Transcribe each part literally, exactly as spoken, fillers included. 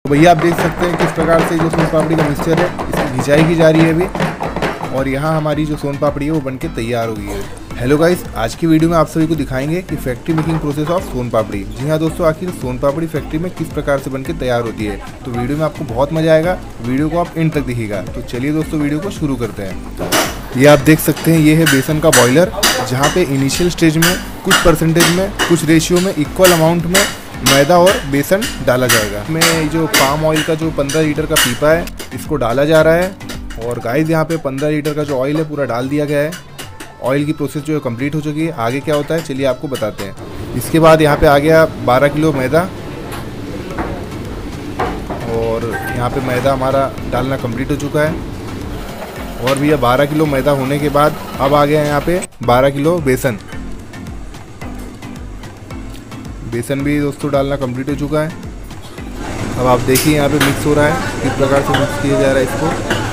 तो भैया आप देख सकते हैं किस प्रकार से जो सोन पापड़ी का मिक्सचर है इसकी घिंचाई की जा रही है अभी, और यहाँ हमारी जो सोन पापड़ी है वो बनके तैयार हो गई है। हेलो गाइस, आज की वीडियो में आप सभी को दिखाएंगे कि factory making process of soan papdi. जी हाँ दोस्तों, आखिर सोन पापड़ी फैक्ट्री में किस प्रकार से बनके तैयार होती है। तो वीडियो में आपको बहुत मजा आएगा, वीडियो को आप एंड तक देखिएगा। तो चलिए दोस्तों वीडियो को शुरू करते हैं। ये आप देख सकते हैं, ये है बेसन का बॉयलर, जहाँ पे इनिशियल स्टेज में कुछ परसेंटेज में, कुछ रेशियो में, इक्वल अमाउंट में मैदा और बेसन डाला जाएगा। इसमें जो पाम ऑयल का जो पंद्रह लीटर का पीपा है इसको डाला जा रहा है। और गाइस यहाँ पे पंद्रह लीटर का जो ऑयल है पूरा डाल दिया गया है। ऑयल की प्रोसेस जो है कंप्लीट हो चुकी है। आगे क्या होता है चलिए आपको बताते हैं। इसके बाद यहाँ पे आ गया बारह किलो मैदा, और यहाँ पे मैदा हमारा डालना कंप्लीट हो चुका है। और भैया बारह किलो मैदा होने के बाद अब आ गया यहाँ पे बारह किलो बेसन। बेसन भी दोस्तों डालना कंप्लीट हो चुका है। अब आप देखिए यहाँ पे मिक्स हो रहा है, किस प्रकार से मिक्स किया जा रहा है इसको।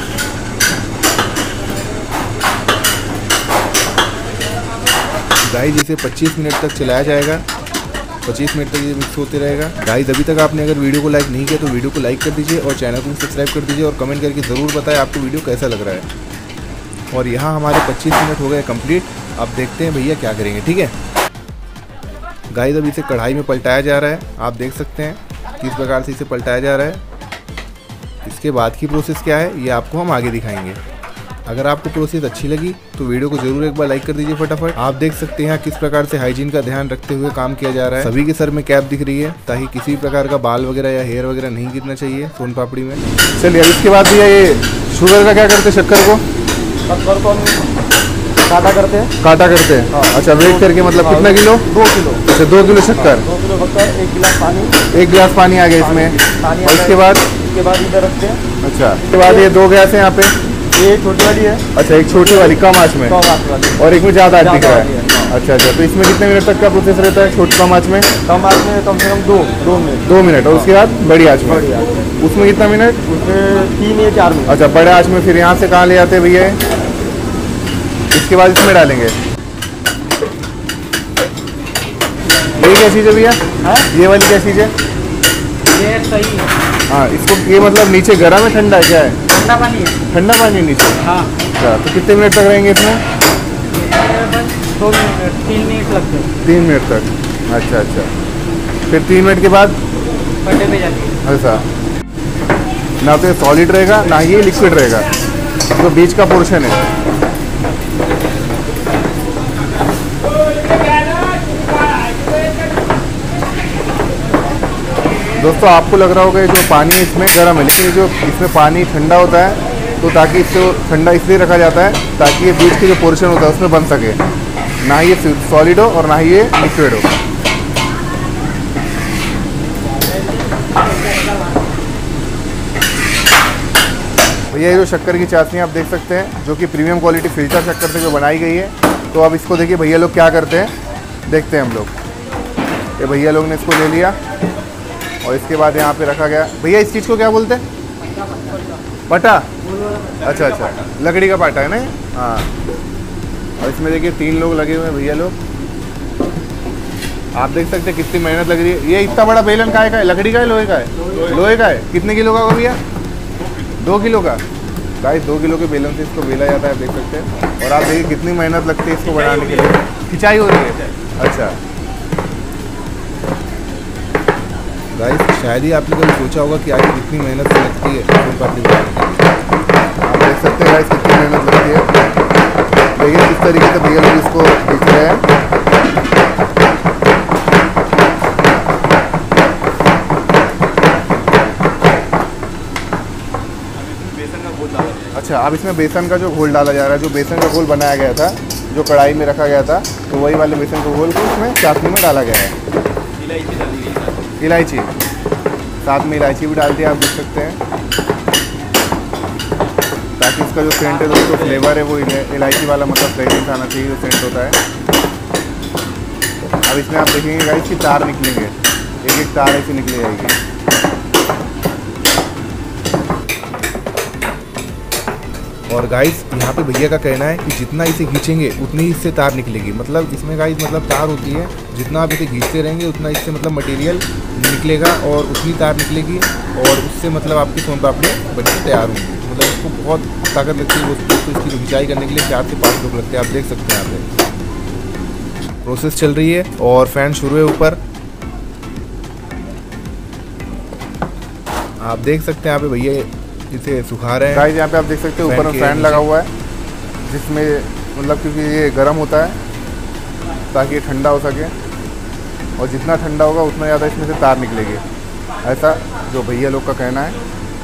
गाइस इसे पच्चीस मिनट तक चलाया जाएगा, पच्चीस मिनट तक ये मिक्स होते रहेगा। गाइस अभी तक आपने अगर वीडियो को लाइक नहीं किया तो वीडियो को लाइक कर दीजिए और चैनल को सब्सक्राइब कर दीजिए, और कमेंट करके ज़रूर बताएं आपको वीडियो कैसा लग रहा है। और यहाँ हमारे पच्चीस मिनट हो गए कंप्लीट। अब देखते हैं भैया क्या करेंगे, ठीक है। गाइस अब इसे कढ़ाई में पलटाया जा रहा है, आप देख सकते हैं किस प्रकार से इसे पलटाया जा रहा है। इसके बाद की प्रोसेस क्या है ये आपको हम आगे दिखाएंगे। अगर आपको प्रोसेस अच्छी लगी तो वीडियो को जरूर एक बार लाइक कर दीजिए फटाफट। आप देख सकते हैं किस प्रकार से हाइजीन का ध्यान रखते हुए काम किया जा रहा है। सभी के सर में कैप दिख रही है ताकि किसी प्रकार का बाल वगैरह या हेयर वगैरह नहीं गिरना चाहिए सोन पापड़ी में। चलिए अब इसके बाद भैया ये शुगर का क्या करते हैं, शक्कर को शक्कर को हम काटा करते हैं काटा करते हैं। हाँ। अच्छा वेट करके, मतलब कितना किलो? दो किलो। अच्छा दो किलो शक्कर, दो किलो शक्कर, एक गिलास पानी। एक गिलास पानी आ गया इसमें। पानी और इसके बाद इसके बाद इधर रखते हैं। अच्छा इसके बाद ये दो गैस है यहाँ पे। ये छोटी वाली है। अच्छा एक छोटी वाली कम आँच में, कम आंच वाली, और एक में ज़्यादा आँच दिख रहा वाली है। है। अच्छा अच्छा, तो इसमें कितने मिनट तक का प्रोसेस रहता है छोटी कम आँच में? कम आंच में कम से कम दो दो मिनट दो मिनट और उसके बाद बड़ी आँच में? बड़ी आंच। उसमें कितना मिनट? उसमें तीन या चार मिनट। अच्छा बड़े आँच में फिर यहाँ से कहाँ ले जाते हैं भैया? इसके बाद इसमें डालेंगे। ये क्या चीज़ है भैया? ये वाली क्या चीज़ है? ये सही है। हाँ इसको, ये मतलब नीचे गर्म है ठंडा है, क्या है? ठंडा पानी है। ठंडा पानी है नीचे। हाँ। अच्छा तो कितने मिनट तक रहेंगे इसमें? दो मिनट तीन मिनट लगते हैं। तीन मिनट तक। अच्छा अच्छा, फिर तीन मिनट के बाद पट्टे पे जाती है। ऐसा ना तो ये सॉलिड रहेगा ना ये लिक्विड रहेगा, तो बीच का पोर्शन है। दोस्तों आपको लग रहा होगा ये जो पानी इसमें गर्म है, लेकिन ये जो इसमें पानी ठंडा होता है, तो ताकि इसको ठंडा इसलिए रखा जाता है ताकि ये बीच के जो पोर्शन होता है उसमें बन सके, ना ये सॉलिड हो और ना ही ये लिक्विड हो। भैया ये जो शक्कर की चाशनी आप देख सकते हैं, जो कि प्रीमियम क्वालिटी फिल्टर शक्कर से जो बनाई गई है। तो अब इसको देखिए भैया लोग क्या करते हैं, देखते हैं हम लोग। ये भैया लोग ने इसको ले लिया और इसके बाद यहाँ पे रखा गया। भैया इस चीज़ को क्या बोलते हैं? पटा। अच्छा अच्छा, लकड़ी का पाटा है ना। हाँ, और इसमें देखिए तीन लोग लगे हुए हैं भैया लोग। आप देख सकते हैं कितनी मेहनत लग रही है। ये इतना बड़ा बेलन का है, लकड़ी का है लोहे का है? लोहे का है। कितने किलो का होगा भैया? दो किलो का। गाइस दो किलो के बेलन से इसको बेला जाता है, देख सकते हैं। और आप देखिए कितनी मेहनत लगती है इसको बनाने के लिए। खिंचाई हो रही है। अच्छा गाइस शायद ही आपने कभी सोचा होगा कि आगे कितनी मेहनत से लगती है सोन पापड़ी बनाने के लिए। आप देख सकते हैं गाइस कितनी मेहनत लगती है। देखिए किस तरीके से भैया लोग इसको दिख रहे हैं। अच्छा अब इसमें बेसन का जो घोल डाला जा रहा है, जो बेसन का घोल बनाया गया था, जो कढ़ाई में रखा गया था, तो वही वाले बेसन का घोल को इसमें चाशनी में डाला गया है। इलायची, साथ में इलायची भी डाल दिया, आप देख सकते हैं, ताकि इसका जो सेंट है दोस्तों, फ्लेवर है वो इलायची वाला, मतलब फ्रेग्रेंस आना चाहिए, जो सेंट होता है। अब इसमें आप देखेंगे गाइस की तार निकलेंगे, एक एक तार ऐसी निकली जाएगी। और गाइस यहाँ पे भैया का कहना है कि जितना इसे खींचेंगे उतनी ही इससे तार निकलेगी। मतलब इसमें गाइस मतलब तार होती है, जितना आप इसे खींचते रहेंगे उतना इससे मतलब मटेरियल निकलेगा और उतनी तार निकलेगी और उससे मतलब आपकी सोन पापड़ी बनकर तैयार होगी। मतलब इसको बहुत ताकत लगती है, वो तो इसकी खिंचाई करने के लिए चार से पाँच लोग लगते हैं। आप देख सकते हैं यहाँ पे प्रोसेस चल रही है और फैन शुरू है ऊपर। आप देख सकते हैं यहाँ पे भैया इसे सुखा रहे हैं। गाइस यहाँ पे आप देख सकते हैं ऊपर में फैन लगा हुआ है, जिसमें मतलब क्योंकि ये गर्म होता है ताकि ये ठंडा हो सके, और जितना ठंडा होगा उतना ज़्यादा इसमें से तार निकलेगी, ऐसा जो भैया लोग का कहना है।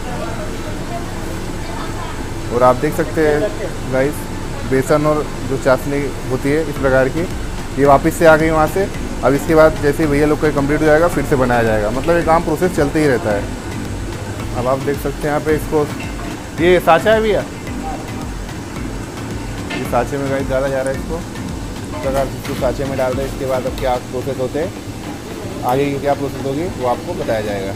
और आप देख सकते हैं गाइस बेसन और जो चाशनी होती है इस प्रकार की, ये वापस से आ गई वहाँ से। अब इसके बाद जैसे भैया लोग का कंप्लीट हो जाएगा फिर से बनाया जाएगा। मतलब ये काम प्रोसेस चलते ही रहता है। अब आप देख सकते हैं यहाँ पे इसको, ये साँचा है भैया, ये साँचे में गाइस डाला जा रहा है इसको। इस प्रकार से इसको साँचे में डाल रहे हैं। इसके बाद अब क्या प्रोसेस होते हैं, आगे की क्या प्रोसेस होगी वो आपको बताया जाएगा।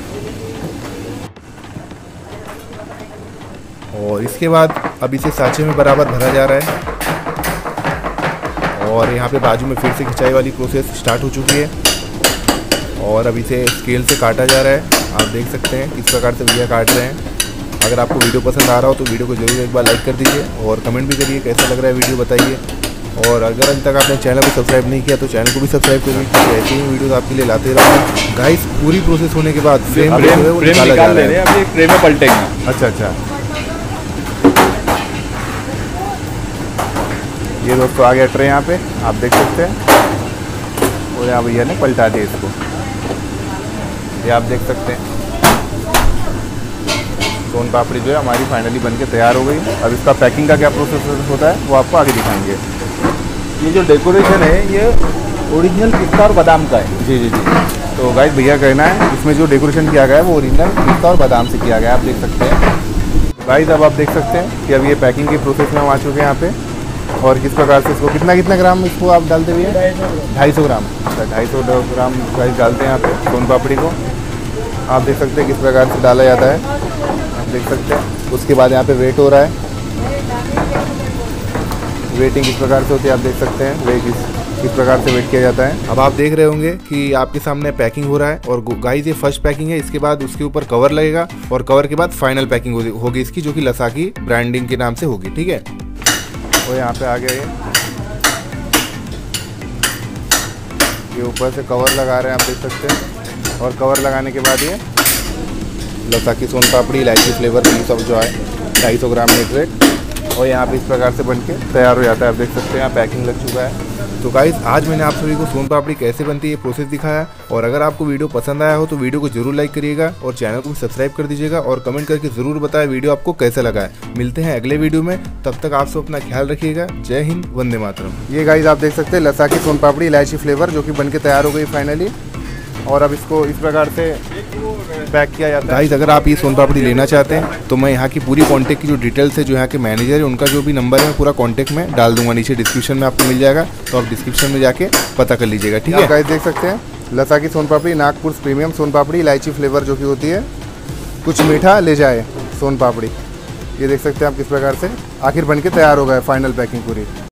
और इसके बाद अब इसे साँचे में बराबर भरा जा रहा है और यहाँ पे बाजू में फिर से खिंचाई वाली प्रोसेस स्टार्ट हो चुकी है और अब इसे स्केल से काटा जा रहा है। आप देख सकते हैं किस प्रकार से भैया काट रहे हैं। अगर आपको वीडियो पसंद आ रहा हो तो वीडियो को जरूर एक बार लाइक कर दीजिए और कमेंट भी करिए कैसा लग रहा है वीडियो, बताइए। और अगर अभी तक आपने चैनल को सब्सक्राइब नहीं किया तो चैनल को भी सब्सक्राइब करिए, क्योंकि ऐसी ही वीडियोस आपके लिए लाते रहूँगा। गाइस पूरी प्रोसेस होने के बाद फ्रेम जो है वो निकाला जा रहा है। अब ये ट्रे में पलटेंगे। अच्छा अच्छा, ये दोस्तों आ गया ट्रे यहाँ पे, आप देख सकते हैं। और यहाँ भैया ने पलटा दिया इसको, ये आप देख सकते हैं। सोन पापड़ी जो है हमारी फाइनली बनके तैयार हो गई। अब इसका पैकिंग का क्या प्रोसेस होता है वो आपको आगे दिखाएंगे। ये जो डेकोरेशन है ये ओरिजिनल पिस्ता और बादाम का है। जी जी जी। तो गाइस भैया कहना है इसमें जो डेकोरेशन किया गया है वो ओरिजिनल पिस्ता और बादाम से किया गया है, आप देख सकते हैं। गाइस अब आप देख सकते हैं कि अब ये पैकिंग के प्रोसेस में हम आ चुके हैं यहाँ पे। और किस प्रकार से इसको कितना कितना ग्राम इसको आप डालते हुए ढाई सौ ग्राम ढाई सौ ग्राम गाइस डालते हैं यहाँ पे सोन पापड़ी को। आप देख सकते हैं किस प्रकार से डाला जाता है, आप देख सकते हैं। उसके बाद यहाँ पे वेट हो रहा है, वेटिंग किस प्रकार से होती है आप देख सकते हैं। वेट किस किस प्रकार से वेट किया जाता है। अब आप देख रहे होंगे कि आपके सामने पैकिंग हो रहा है और गाइस ये फर्स्ट पैकिंग है। इसके बाद उसके ऊपर कवर लगेगा और कवर के बाद फाइनल पैकिंग होगी इसकी, जो कि लसाकी ब्रांडिंग के नाम से होगी, ठीक है। और यहाँ पे आ गया ये ये ऊपर से कवर लगा रहे हैं, आप देख सकते हैं। और कवर लगाने के बाद ये लसाकी सोन पापड़ी इलायची फ्लेवर ये सब जो है ढाई सौ ग्राम नेट, और यहाँ पे इस प्रकार से बनके तैयार हो जाता है। आप देख सकते हैं यहाँ पैकिंग लग चुका है। तो गाइस आज मैंने आप सभी को सोन पापड़ी कैसे बनती है ये प्रोसेस दिखाया। और अगर आपको वीडियो पसंद आया हो तो वीडियो को जरूर लाइक करिएगा और चैनल को भी सब्सक्राइब कर दीजिएगा और कमेंट करके जरूर बताएं वीडियो आपको कैसा लगा है। मिलते हैं अगले वीडियो में, तब तक आप सब अपना ख्याल रखिएगा। जय हिंद, वंदे मातरम। ये गाइस आप देख सकते हैं लसाकी सोन पापड़ी इलायची फ्लेवर जो कि बनके तैयार हो गई फाइनली। और अब इसको इस प्रकार से पैक किया जाता है। गाइस अगर आप ये सोन पापड़ी लेना चाहते हैं तो मैं यहाँ की पूरी कॉन्टैक्ट की जो डिटेल्स है, जो यहाँ के मैनेजर है उनका जो भी नंबर है मैं पूरा कॉन्टैक्ट में डाल दूंगा, नीचे डिस्क्रिप्शन में आपको मिल जाएगा, तो आप डिस्क्रिप्शन में जाके पता कर लीजिएगा, ठीक है। गाइस देख सकते हैं लसाकी सोन पापड़ी नागपुर प्रीमियम सोन पापड़ी इलायची फ्लेवर जो कि होती है कुछ मीठा ले जाए सोन पापड़ी। ये देख सकते हैं आप किस प्रकार से आखिर बनके तैयार हो गया है फाइनल पैकिंग पूरी।